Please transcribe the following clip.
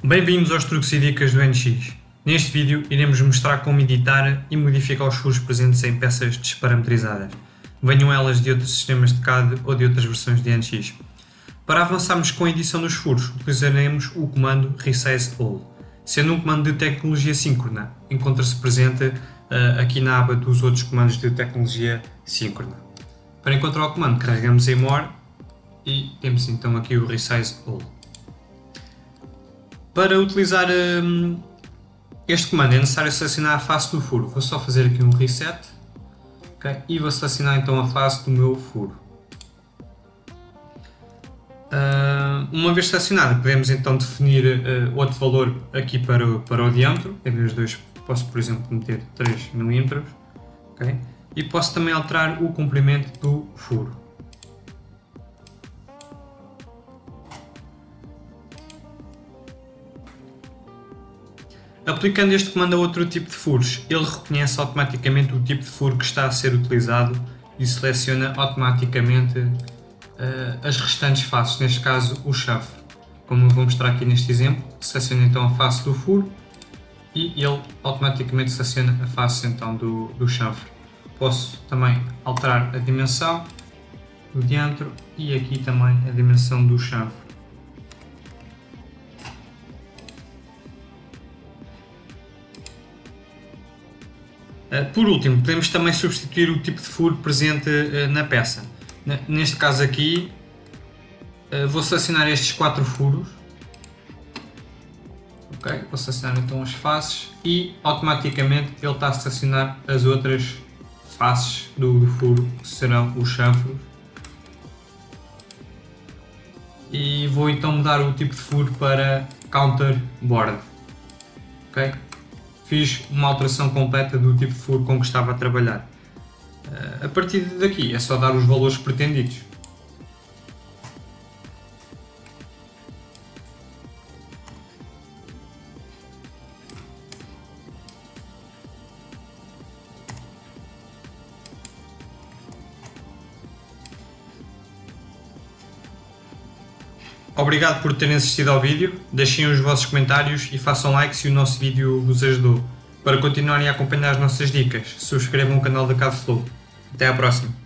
Bem-vindos aos truques e dicas do NX. Neste vídeo iremos mostrar como editar e modificar os furos presentes em peças desparametrizadas, venham elas de outros sistemas de CAD ou de outras versões de NX. Para avançarmos com a edição dos furos, utilizaremos o comando Resize All. Sendo um comando de tecnologia síncrona, encontra-se presente aqui na aba dos outros comandos de tecnologia síncrona. Para encontrar o comando, carregamos em More e temos então aqui o Resize All. Para utilizar este comando é necessário selecionar a face do furo. Vou só fazer aqui um reset, okay? E vou selecionar então a face do meu furo. Uma vez selecionado, podemos então definir outro valor aqui para o diâmetro. Em vez de 2, posso por exemplo meter 3 mm, okay? E posso também alterar o comprimento do furo. Aplicando este comando a outro tipo de furos, ele reconhece automaticamente o tipo de furo que está a ser utilizado e seleciona automaticamente as restantes faces, neste caso o chanfre. Como eu vou mostrar aqui neste exemplo, seleciono então a face do furo e ele automaticamente seleciona a face então do chanfre. Posso também alterar a dimensão do diâmetro e aqui também a dimensão do chanfre. Por último, podemos também substituir o tipo de furo presente na peça. Neste caso aqui, vou selecionar estes 4 furos. Okay? Vou selecionar então as faces e automaticamente ele está a selecionar as outras faces do furo, que serão os chanfros. E vou então mudar o tipo de furo para counterboard. Okay? Fiz uma alteração completa do tipo de furo com que estava a trabalhar. A partir daqui é só dar os valores pretendidos. Obrigado por terem assistido ao vídeo, deixem os vossos comentários e façam like se o nosso vídeo vos ajudou. Para continuarem a acompanhar as nossas dicas, subscrevam o canal da CADflow. Até à próxima!